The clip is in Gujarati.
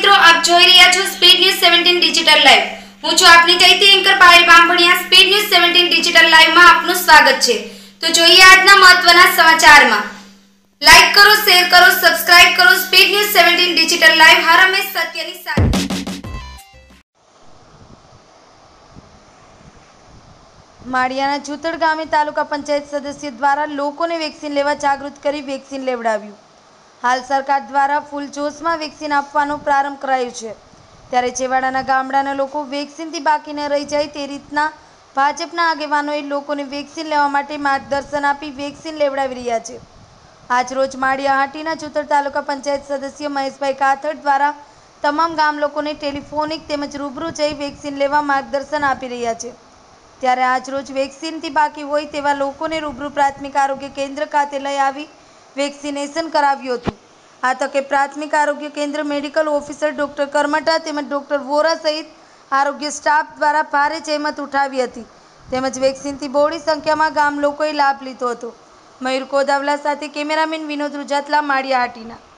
મિત્રો, આપ જોઈ રહ્યા છો સ્પીડ ન્યૂઝ 17 ડિજિટલ લાઈવ। હું છું આપની ચૈતી anchor Payal Bambhaniya. Speed news 17 digital live માં આપનું સ્વાગત છે। તો જોઈએ આજના મહત્વના સમાચારમાં। લાઈક કરો, શેર કરો, સબસ્ક્રાઇબ કરો। સ્પીડ ન્યૂઝ 17 ડિજિટલ લાઈવ હર હંમેશ સત્યની સાથે। માળિયાના જૂતડ ગામે તાલુકા પંચાયત સદસ્ય દ્વારા લોકોને વેક્સિન લેવા જાગૃત કરી વેક્સિન લેવડાવ્યું। હાલ સરકાર દ્વારા ફૂલ જોશમાં વેક્સિન આપવાનો પ્રારંભ કરાયો છે, ત્યારે છેવાડાના ગામડાના લોકો વેક્સિનથી બાકી ન રહી જાય તે રીતના ભાજપના આગેવાનોએ લોકોને વેક્સિન લેવા માટે માર્ગદર્શન આપી વેક્સિન લેવડાવી રહ્યા છે। આજરોજ માળિયાહાટીના જૂતડ તાલુકા પંચાયત સદસ્ય મહેશભાઈ કાથડ દ્વારા તમામ ગામ લોકોને ટેલિફોનિક તેમજ રૂબરૂ જઈ વેક્સિન લેવા માર્ગદર્શન આપી રહ્યા છે। ત્યારે આજરોજ વેક્સિનથી બાકી હોય તેવા લોકોને રૂબરૂ પ્રાથમિક આરોગ્ય કેન્દ્ર ખાતે લઈ આવી વેક્સિનેશન કરાવ્યું હતું। આ તકે પ્રાથમિક આરોગ્ય કેન્દ્ર મેડિકલ ઓફિસર ડોક્ટર કરમટા તેમજ ડોક્ટર વોરા સહિત આરોગ્ય સ્ટાફ દ્વારા ભારે જહેમત ઉઠાવી હતી, તેમજ વેક્સિનથી બહોળી સંખ્યામાં ગામ લોકોએ લાભ લીધો હતો। મયુર કોદાવલા સાથે કેમેરામેન વિનોદ રૂજાતલા, માળિયાહાટીના।